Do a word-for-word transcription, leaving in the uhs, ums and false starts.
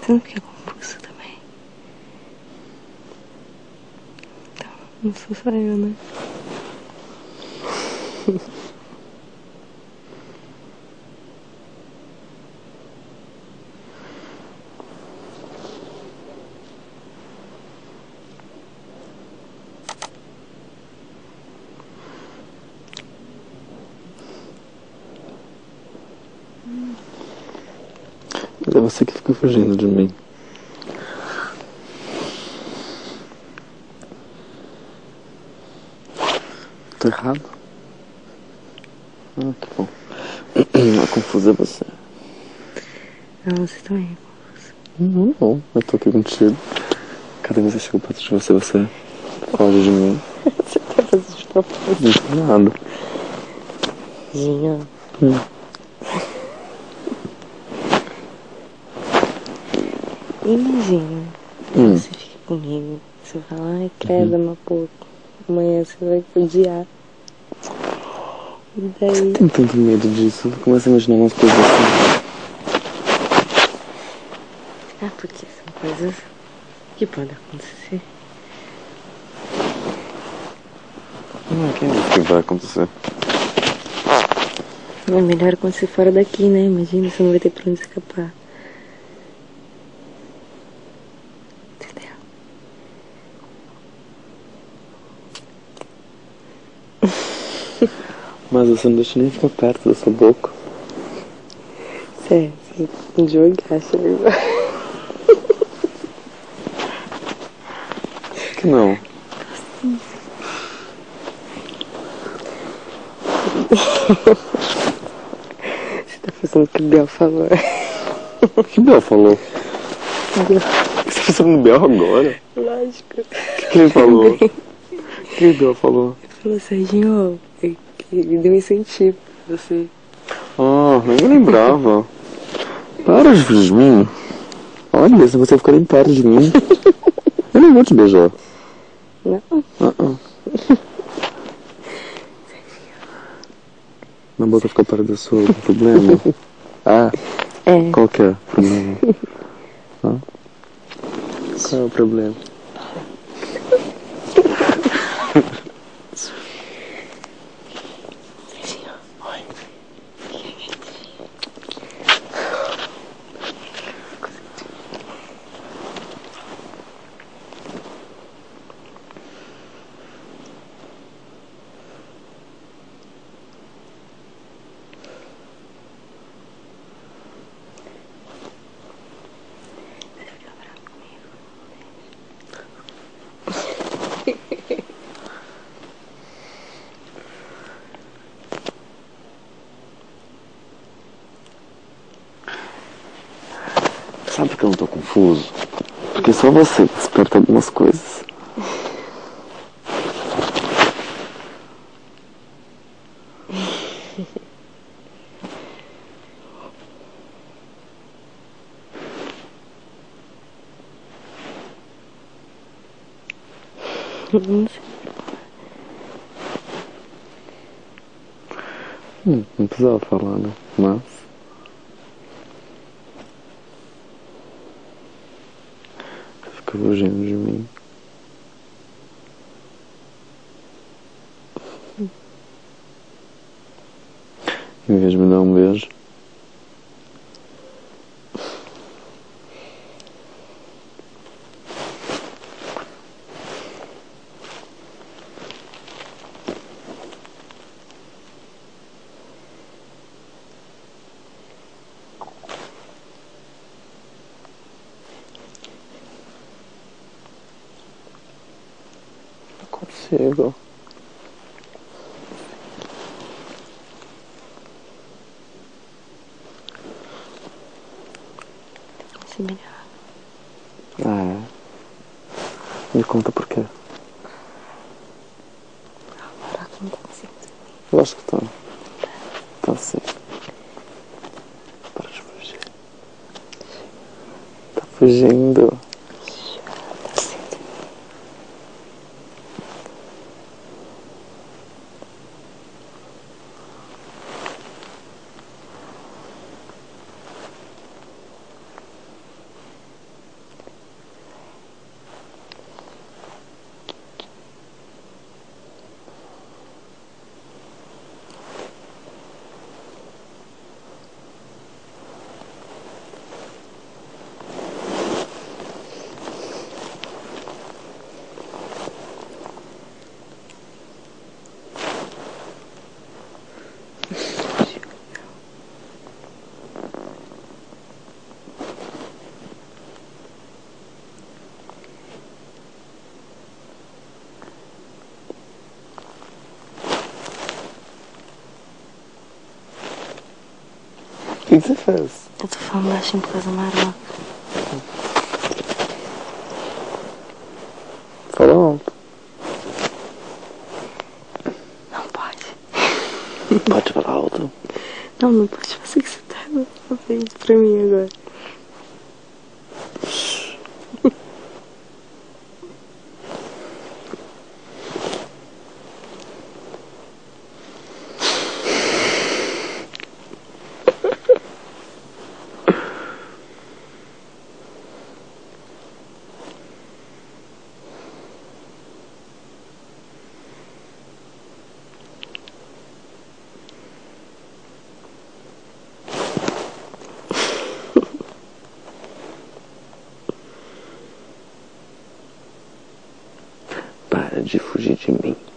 Você não fica confuso também? Então, não sou só eu, né? É você que fica fugindo de mim. Tô errado? Ah, que bom. A confusa é você. Não, você também é confuso. Não, não. Eu tô aqui contigo. Cada vez que eu chego perto de você, você foge de mim. Você tá fazendo de propósito. Não nada. Ginho. Hum. Imagina. Hum. Você fica comigo. Você fala, ai, credo, meu pouco. Amanhã você vai odiar. E daí... Tem tanto medo disso. Começa a imaginar umas coisas assim. Ah, porque são coisas que podem acontecer. Não, quem disse que vai acontecer? É melhor acontecer fora daqui, né? Imagina, você não vai ter pra onde escapar. Entendeu? Mas você não deixa nem ficar perto da sua boca. Sério, você tem que jogar, chega. Que não. Você tá fazendo o que o Biel falou. O que o Biel falou? Biel. Você tá fazendo Biel agora? Lógico. O que, que ele falou? O que o Biel falou? Ele falou, Serginho, ele deu incentivo pra você. Ah, nem me lembrava. Para de fugir de mim. Olha, se você ficar nem perto de mim, eu não vou te beijar. Não. Uh-uh. Minha boca fica perto da sua, algum problema? Ah, É. qual que é o problema? Ah? Qual é o problema? Serginho. Oi. Sabe por que eu não tô confuso? Porque só você desperta algumas coisas. Não sei. Hum, não precisava falar, né? Mas... Você fica fugindo de mim. Em vez de me dar um beijo. Não consigo. Vai ser melhor. Ah, é? Me conta por quê. Agora que não tá assim. Eu acho que tá. Tá sim. Para de fugir. Tá fugindo. Tá certo. que, que você fez? Eu tô falando baixinho por causa da maroca. Fala alto. Não pode. Pode falar alto? Não, não pode fazer que você tá na frente pra mim agora. Para de fugir de mim.